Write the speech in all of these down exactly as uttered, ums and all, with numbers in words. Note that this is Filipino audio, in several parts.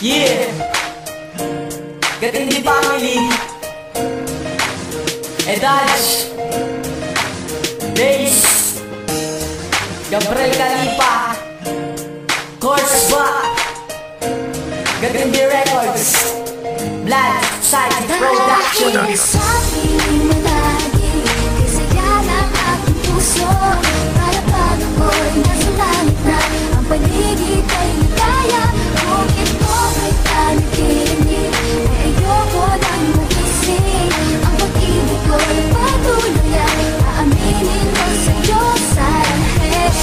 Yeah, Gatindi family, Edaj, Days, Gabriel Calipa, Korsba, Gatindi Records, Blood Side Productions. Para pag ako'y nasa langit na, ang paligid ay ligaya. Kung ito ay panaginip, ay ayoko lang magising. Ang pag-ibig ko'y patuloy ay aaminin ko sa'yo sa lahat.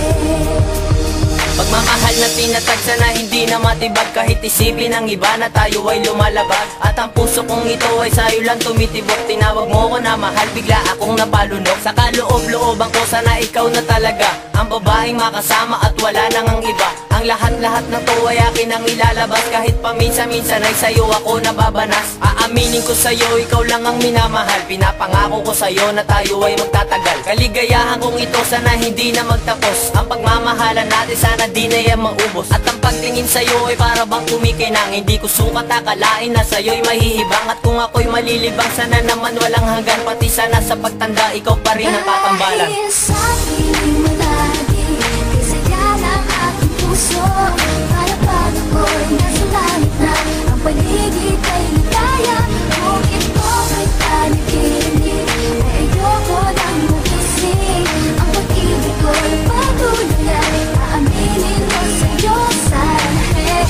Pagmamahal na tinatag sana hindi na matibag, kahit isipin ng iba na tayo ay lumalabag. At ang puso kong ito ay sa'yo lang tumitibok. Tinawag mo ko na mahal, bigla akong napalunok. Sa kaloob-looban ko sana ikaw na talaga ang babaeng makasama at wala nang ang iba. Ang lahat-lahat ng to ay akin ang ilalabas, kahit paminsan-minsan ay sa'yo ako nababanas. Aaminin ko sa'yo, ikaw lang ang minamahal. Pinapangako ko sa'yo na tayo ay magtatagal. Kaligayahan kong ito sana hindi na magtapos. Ang pagmamahalan natin sana di na yan maubos. At ang pagtingin sa'yo ay para bang kumikinang. Hindi ko sukat akalain na sa'yo'y mahihibang. At kung ako'y malilibang, sana naman walang hanggan. Pati sana sa pagtanda, ikaw pa rin ang katambalan. Dahil sa'kin malagi, kisaya ng aking puso. Para pag ako'y nasa langit na, ang paligid ay ligaya. Kung ito ay panaginip, ay ayoko lang magising. Ang pag-ibig ko'y patuloy ay aaminin ko sa'yo sa lahat.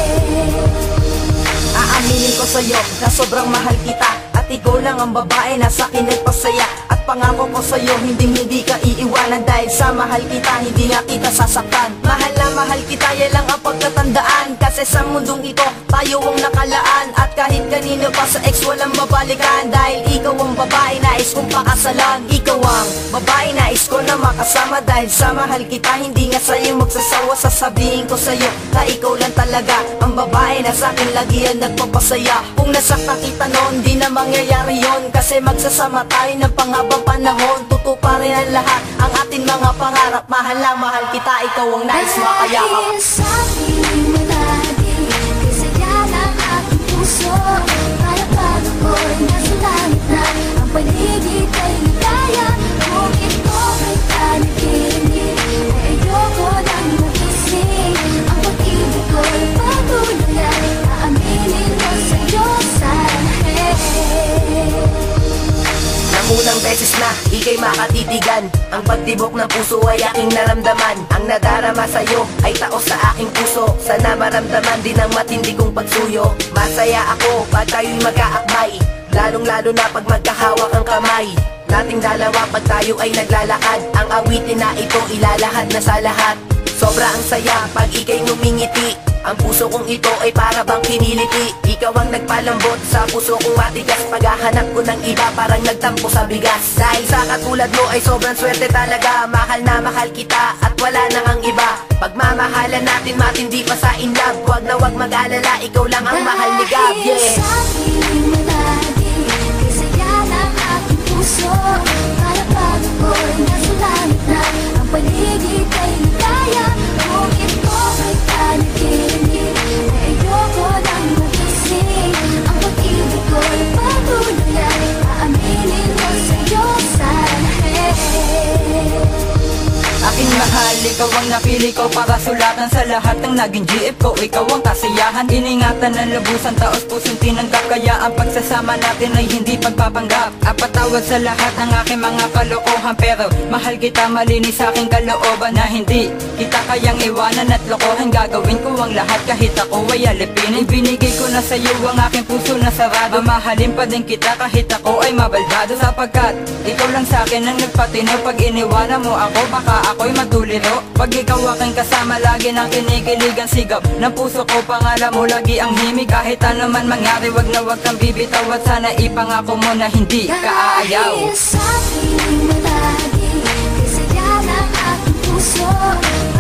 Aaminin ko sa'yo na sobrang mahal kita, at ikaw lang ang babae na sa'kin nagpasaya. At pangako ko sa'yo, hindi hindi ka iiwanan. Dahil sa mahal kita, hindi nga kita sasaktan. Mahal na mahal kita, yan lang ang pagkatandaan. Kasi sa mundong ito, tayo ang nakalaan. At kahit kanino pa sa ex, walang babalikan. Dahil ikaw ang babae nais kong pakasalan. Ikaw ang babae nais ko na makasama. Dahil sa mahal kita, hindi nga sa'yo magsasawa. Sasabihin ko sa'yo na ikaw lang talaga ang babae na sa'kin lagi ang nagpapasaya. Kung nasaktan kita noon, di na mangyayari yon. Kasi magsasama tayo ng panghabang panahon. Tutuparin ang lahat ang ating mga pangarap. Mahal na mahal kita, ikaw ang nais makayakap. Dahil sa'kin malagi, kisaya ng aking puso. Para pag ako'y nasa langit na, ang paligid ay ligaya. Kung ito ay panaginip, ay ayoko lang magising. Ang pag-ibig ko'y patuloy ay aaminin ko sa'yo sa lahat. Unang beses na ika'y makatitigan, ang pagtibok ng puso ay aking naramdaman. Ang nadarama sa'yo ay taos sa aking puso. Sana maramdaman din ang matindi kong pagsuyo. Masaya ako pag tayo'y magkaakbay, lalong lalo na pag magkahawak ang kamay nating dalawa pag tayo ay naglalakad. Ang awitin na ito ilalahad na sa lahat. Sobra ang saya pag ika'y ngumingiti. Ang puso kong ito ay para bang kiniliti. Ikaw ang nagpalambot sa puso kong matigas. Paghahanap ko ng iba parang nagtampo sa bigas. Dahil sa katulad mo ay sobrang swerte talaga. Mahal na mahal kita at wala nang ang iba. Pagmamahalan natin matindi pa sa in love. Huwag na huwag mag-alala, ikaw lang ang mahal ni God. Yeah. Dahil sa'kin malagi, kisaya ng aking puso. Para pag ako'y nasa langit na, ang paligid ay ligaya. Kung ito ay panaginip, ay ayoko lang magising. Ang pag-ibig ko'y patuloy ay aaminin ko sa'yo sa lahat. Aking mahal, ikaw ang napili ko para sulatan sa lahat ng naging G F ko. Ikaw ang kasiyahan, iningatan ng lubusan, taos pusong tinanggap. Kaya ang pagsasama natin ay hindi pagpapanggap. Apatawad sa lahat ng aking mga kalokohan, pero mahal kita, malinis sa aking kalooban na hindi kita kayang iwanan at lokohan. Gagawin ko ang lahat kahit ako ay alipin. Ibinigay ko na sa'yo ang aking puso na sarado. Mamahalin pa din kita kahit ako ay mabaldado. Sapagkat ikaw lang sa'kin ang nagpatino. Pag iniwanan mo ako, baka ako'y matuliro. Pag ikaw aking kasama, lagi nang kinikilig ang sigap ng puso ko. Pangalan mo lagi ang himig. Kahit ano man mangyari, wag na wag kang bibitaw. At sana ipangako mo na hindi ka aayaw. Dahil sa'kin malagi, kisaya ng aking puso.